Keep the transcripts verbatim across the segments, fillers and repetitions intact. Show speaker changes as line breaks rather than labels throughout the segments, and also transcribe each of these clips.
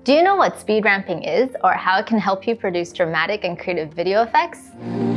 Do you know what speed ramping is or how it can help you produce dramatic and creative video effects?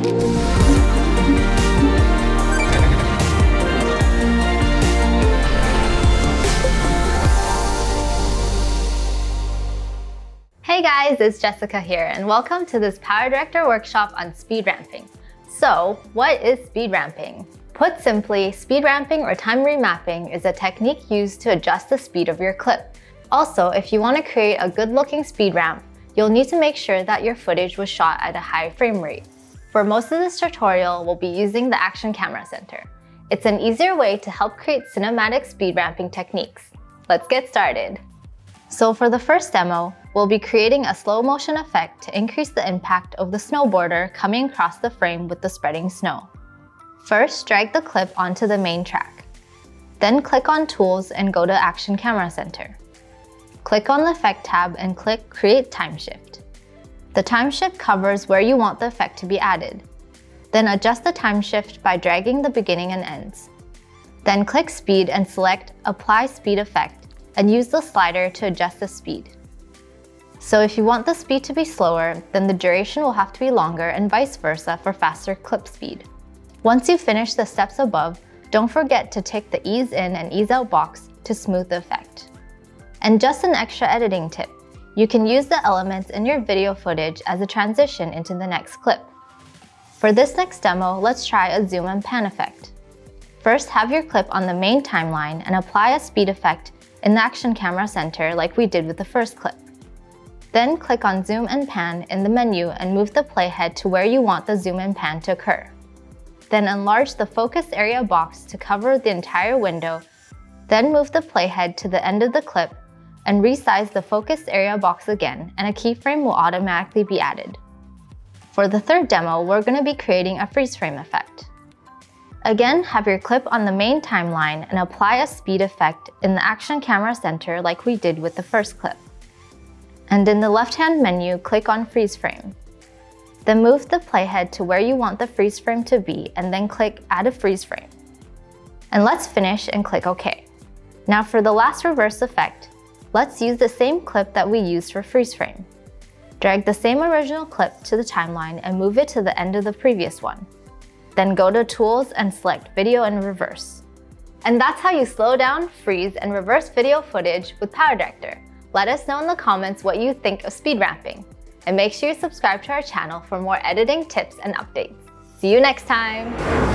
Hey guys, it's Jessica here and welcome to this PowerDirector workshop on speed ramping. So, what is speed ramping? Put simply, speed ramping or time remapping is a technique used to adjust the speed of your clip. Also, if you want to create a good-looking speed ramp, you'll need to make sure that your footage was shot at a high frame rate. For most of this tutorial, we'll be using the Action Camera Center. It's an easier way to help create cinematic speed ramping techniques. Let's get started. So for the first demo, we'll be creating a slow motion effect to increase the impact of the snowboarder coming across the frame with the spreading snow. First, drag the clip onto the main track. Then click on Tools and go to Action Camera Center. Click on the Effect tab and click Create Time Shift. The time shift covers where you want the effect to be added. Then adjust the time shift by dragging the beginning and ends. Then click Speed and select Apply Speed Effect and use the slider to adjust the speed. So if you want the speed to be slower, then the duration will have to be longer and vice versa for faster clip speed. Once you finish the steps above, don't forget to tick the Ease In and Ease Out box to smooth the effect. And just an extra editing tip, you can use the elements in your video footage as a transition into the next clip. For this next demo, let's try a zoom and pan effect. First, have your clip on the main timeline and apply a speed effect in the Action Camera Center like we did with the first clip. Then click on Zoom and Pan in the menu and move the playhead to where you want the zoom and pan to occur. Then enlarge the focus area box to cover the entire window. Then move the playhead to the end of the clip and resize the focus area box again, and a keyframe will automatically be added. For the third demo, we're going to be creating a freeze frame effect. Again, have your clip on the main timeline and apply a speed effect in the Action Camera Center like we did with the first clip. And in the left-hand menu, click on Freeze Frame. Then move the playhead to where you want the freeze frame to be and then click Add a Freeze Frame. And let's finish and click OK. Now for the last reverse effect, let's use the same clip that we used for freeze frame. Drag the same original clip to the timeline and move it to the end of the previous one. Then go to Tools and select Video in Reverse. And that's how you slow down, freeze, and reverse video footage with PowerDirector. Let us know in the comments what you think of speed ramping. And make sure you subscribe to our channel for more editing tips and updates. See you next time!